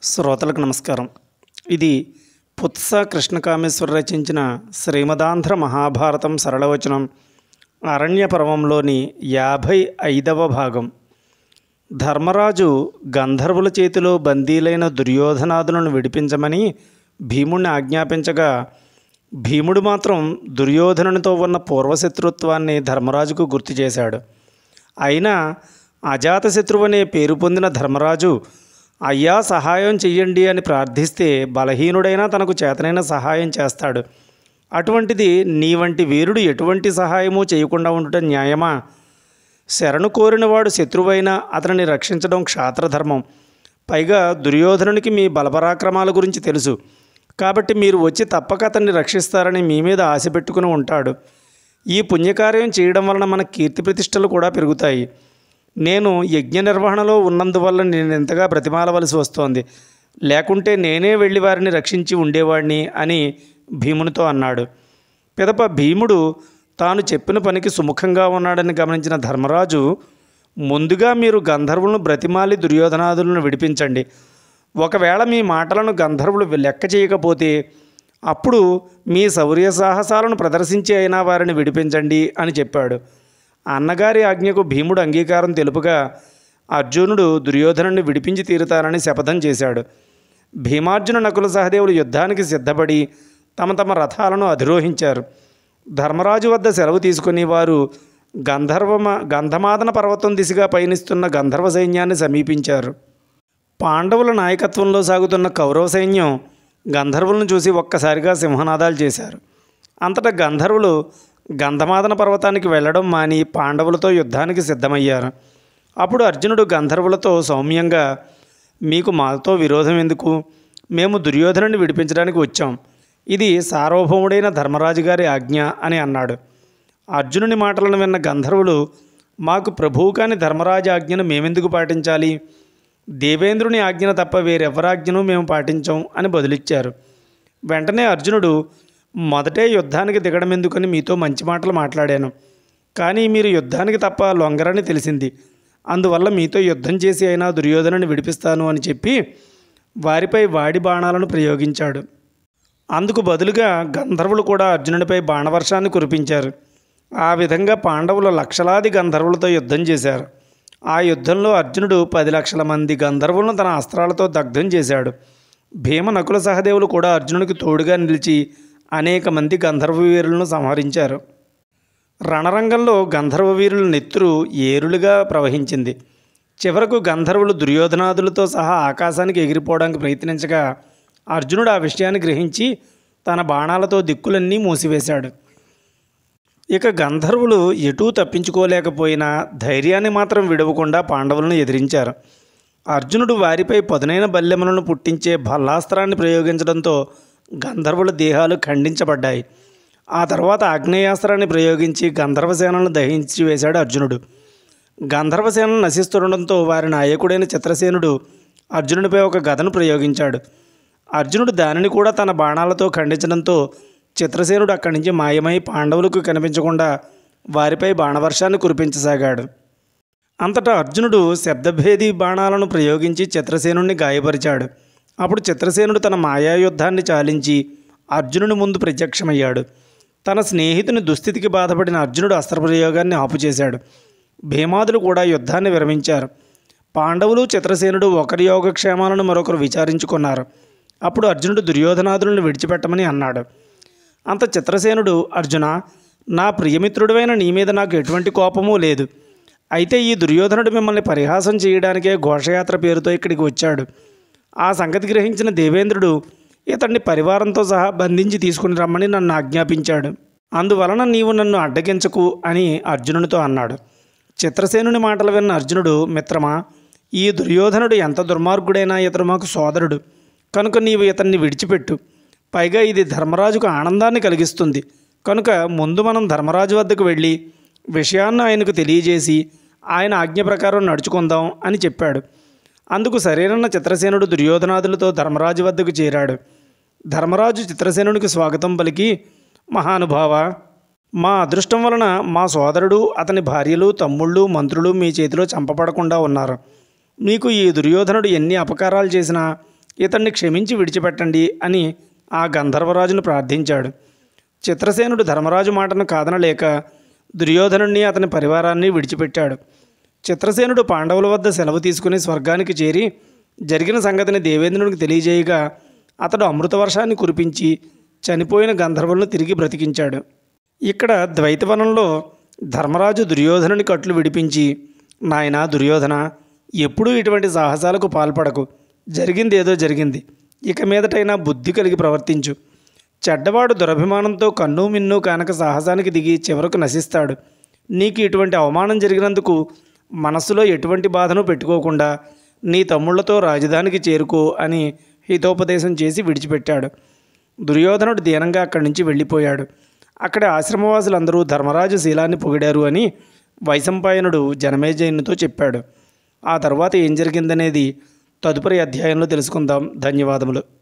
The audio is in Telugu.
శ్రోతలకు నమస్కారం. ఇది పుత్స కృష్ణకామేశ్వర రచించిన శ్రీమదాంధ్ర మహాభారతం సరళవచనం అరణ్య పర్వంలోని 55వ భాగం. ధర్మరాజు గంధర్వుల చేతిలో బందీలైన దుర్యోధనాదులను విడిపించమని భీముణ్ణి ఆజ్ఞాపించగా, భీముడు మాత్రం దుర్యోధనునితో ఉన్న పూర్వశత్రుత్వాన్ని ధర్మరాజుకు గుర్తు చేశాడు. అయినా అజాతశత్రువనే పేరు పొందిన ధర్మరాజు, అయ్యా సహాయం చెయ్యండి అని ప్రార్థిస్తే బలహీనుడైనా తనకు చేతనైన సహాయం చేస్తాడు. అటువంటిది నీ వంటి వీరుడు ఎటువంటి సహాయమూ చేయకుండా ఉండటం న్యాయమా? శరణు కోరినవాడు శత్రువైనా అతనిని రక్షించడం క్షాత్రధర్మం. పైగా దుర్యోధనునికి మీ బలపరాక్రమాల గురించి తెలుసు కాబట్టి మీరు వచ్చి తప్పక అతన్ని రక్షిస్తారని మీ మీద ఆశ పెట్టుకుని ఉంటాడు. ఈ పుణ్యకార్యం చేయడం వలన మన కీర్తి ప్రతిష్టలు కూడా పెరుగుతాయి. నేను యజ్ఞ నిర్వహణలో ఉన్నందువల్ల నేను ఎంతగా బ్రతిమాలవలసి వస్తోంది, లేకుంటే నేనే వెళ్ళి వారిని రక్షించి ఉండేవాడిని అని భీమునితో అన్నాడు. పిదప భీముడు తాను చెప్పిన పనికి సుముఖంగా ఉన్నాడని గమనించిన ధర్మరాజు, ముందుగా మీరు గంధర్వులను బ్రతిమాలి దుర్యోధనాదులను విడిపించండి. ఒకవేళ మీ మాటలను గంధర్వులు లెక్క చేయకపోతే అప్పుడు మీ శౌర్య సాహసాలను ప్రదర్శించి అయినా వారిని విడిపించండి అని చెప్పాడు. అన్నగారి ఆజ్ఞకు భీముడు అంగీకారం తెలుపుగా అర్జునుడు దుర్యోధనుడిని విడిపించి తీరుతానని శపథం చేశాడు. భీమార్జున నకుల సహదేవులు యుద్ధానికి సిద్ధపడి తమ తమ రథాలను అధిరోహించారు. ధర్మరాజు వద్ద సెలవు తీసుకుని వారు గంధమాదన పర్వతం దిశగా పయనిస్తున్న గంధర్వ సైన్యాన్ని సమీపించారు. పాండవుల నాయకత్వంలో సాగుతున్న కౌరవ సైన్యం గంధర్వులను చూసి ఒక్కసారిగా సింహనాదాలు చేశారు. అంతటా గంధర్వులు గంధమాదన పర్వతానికి వెళ్ళడం మాని పాండవులతో యుద్ధానికి సిద్ధమయ్యారు. అప్పుడు అర్జునుడు గంధర్వులతో సౌమ్యంగా, మీకు మాతో విరోధం ఎందుకు? మేము దుర్యోధనుని విడిపించడానికి వచ్చాం. ఇది సార్వభౌముడైన ధర్మరాజు గారి ఆజ్ఞ అని అన్నాడు. అర్జునుని మాటలను విన్న గంధర్వులు, మాకు ప్రభువు కాని ధర్మరాజు ఆజ్ఞను మేమెందుకు పాటించాలి? దేవేంద్రుని ఆజ్ఞను తప్ప వేరెవరాజ్ఞను మేము పాటించాం అని బదులిచ్చారు. వెంటనే అర్జునుడు, మొదటే యుద్ధానికి దిగడం ఎందుకని మీతో మంచి మాటలు మాట్లాడాను, కానీ మీరు యుద్ధానికి తప్ప లొంగరని తెలిసింది. అందువల్ల మీతో యుద్ధం చేసి అయినా దుర్యోధనుని విడిపిస్తాను అని చెప్పి వారిపై వాడి బాణాలను ప్రయోగించాడు. అందుకు బదులుగా గంధర్వులు కూడా అర్జునుడిపై బాణవర్షాన్ని కురిపించారు. ఆ విధంగా పాండవులు లక్షలాది గంధర్వులతో యుద్ధం చేశారు. ఆ యుద్ధంలో అర్జునుడు 10 లక్షల మంది గంధర్వులను తన అస్త్రాలతో దగ్ధం చేశాడు. భీమ నకుల సహదేవులు కూడా అర్జునుడికి తోడుగా నిలిచి అనేక మంది గంధర్వ వీరులను సంహరించారు. రణరంగంలో గంధర్వ వీరుల నెత్తురు ఏరులుగా ప్రవహించింది. చివరకు గంధర్వులు దుర్యోధనాదులతో సహా ఆకాశానికి ఎగిరిపోవడానికి ప్రయత్నించగా అర్జునుడు ఆ విషయాన్ని గ్రహించి తన బాణాలతో దిక్కులన్నీ మూసివేశాడు. ఇక గంధర్వులు ఎటూ తప్పించుకోలేకపోయినా ధైర్యాన్ని మాత్రం విడవకుండా పాండవులను ఎదిరించారు. అర్జునుడు వారిపై పదునైన బల్లెములను పుట్టించే భల్లాస్త్రాన్ని ప్రయోగించడంతో గంధర్వుల దేహాలు ఖండించబడ్డాయి. ఆ తర్వాత ఆగ్నేయాస్త్రాన్ని ప్రయోగించి గంధర్వసేనలను దహించి వేశాడు అర్జునుడు. గంధర్వసేనలు నశిస్తుండడంతో వారి నాయకుడైన చిత్రసేనుడు అర్జునుడిపై ఒక గదను ప్రయోగించాడు. అర్జునుడు దానిని కూడా తన బాణాలతో ఖండించడంతో చిత్రసేనుడు అక్కడి నుంచి మాయమై పాండవులకు కనిపించకుండా వారిపై బాణవర్షాన్ని కురిపించసాగాడు. అంతటా అర్జునుడు శబ్దభేది బాణాలను ప్రయోగించి చిత్రసేనుడిని గాయపరిచాడు. అప్పుడు చిత్రసేనుడు తన మాయాయుద్ధాన్ని చాలించి అర్జునుని ముందు ప్రత్యక్షమయ్యాడు. తన స్నేహితుని దుస్థితికి బాధపడిన అర్జునుడు అస్త్రప్రయోగాన్ని ఆపుచేశాడు. భీమాదులు కూడా యుద్ధాన్ని విరమించారు. పాండవులు చిత్రసేనుడు ఒకరి యోగక్షేమాలను మరొకరు విచారించుకున్నారు. అప్పుడు అర్జునుడు దుర్యోధనాదులను విడిచిపెట్టమని అన్నాడు. అంత చిత్రసేనుడు, అర్జున, నా ప్రియమిత్రుడివైన నీ మీద నాకు ఎటువంటి కోపమూ లేదు. అయితే ఈ దుర్యోధనుడు మిమ్మల్ని పరిహాసం చేయడానికే ఘోషయాత్ర పేరుతో ఇక్కడికి వచ్చాడు. ఆ సంగతి గ్రహించిన దేవేంద్రుడు ఇతన్ని పరివారంతో సహా బంధించి తీసుకుని రమ్మని నన్ను ఆజ్ఞాపించాడు. అందువలన నీవు నన్ను అడ్డగించకు అని అర్జునునితో అన్నాడు. చిత్రసేనుని మాటలు విన్న అర్జునుడు, మిత్రమా, ఈ దుర్యోధనుడు ఎంత దుర్మార్గుడైనా ఇతడు మాకు సోదరుడు కనుక నీవు ఇతన్ని విడిచిపెట్టు. పైగా ఇది ధర్మరాజుకు ఆనందాన్ని కలిగిస్తుంది కనుక ముందు మనం ధర్మరాజు వద్దకు వెళ్ళి విషయాన్ని ఆయనకు తెలియజేసి ఆయన ఆజ్ఞ ప్రకారం నడుచుకుందాం అని చెప్పాడు. అందుకు సరేనన్న చిత్రసేనుడు దుర్యోధనాదులతో ధర్మరాజు వద్దకు చేరాడు. ధర్మరాజు చిత్రసేనుడికి స్వాగతం పలికి, మహానుభావ, మా అదృష్టం వలన మా సోదరుడు, అతని భార్యలు, తమ్ముళ్ళు, మంత్రులు మీ చేతిలో చంపబడకుండా ఉన్నారు. మీకు ఈ దుర్యోధనుడు ఎన్ని అపకారాలు చేసినా ఇతన్ని క్షమించి విడిచిపెట్టండి అని ఆ గంధర్వరాజును ప్రార్థించాడు. చిత్రసేనుడు ధర్మరాజు మాటను కాదనలేక దుర్యోధనుణ్ణి అతని పరివారాన్ని విడిచిపెట్టాడు. చిత్రసేనుడు పాండవుల వద్ద సెలవు తీసుకుని స్వర్గానికి చేరి జరిగిన సంగతిని దేవేంద్రునికి తెలియజేయగా అతడు అమృతవర్షాన్ని కురిపించి చనిపోయిన గంధర్వులను తిరిగి బ్రతికించాడు. ఇక్కడ ద్వైతవనంలో ధర్మరాజు దుర్యోధనుని కట్లు విడిపించి, నాయనా దుర్యోధన, ఎప్పుడూ ఇటువంటి సాహసాలకు పాల్పడకు. జరిగింది ఏదో జరిగింది. ఇక మీదటైనా బుద్ధి కలిగి ప్రవర్తించు. చెడ్డవాడు దురభిమానంతో కన్ను మిన్ను కానక సాహసానికి దిగి చివరకు నశిస్తాడు. నీకు ఇటువంటి అవమానం జరిగినందుకు మనస్సులో ఎటువంటి బాధను పెట్టుకోకుండా నీ తమ్ముళ్లతో రాజధానికి చేరుకో అని హితోపదేశం చేసి విడిచిపెట్టాడు. దుర్యోధనుడు దీనంగా అక్కడి నుంచి వెళ్ళిపోయాడు. అక్కడ ఆశ్రమవాసులందరూ ధర్మరాజు శీలాన్ని పొగిడారు అని వైశంపాయనుడు జనమేజయునితో చెప్పాడు. ఆ తర్వాత ఏం జరిగిందనేది తదుపరి అధ్యాయంలో తెలుసుకుందాం. ధన్యవాదములు.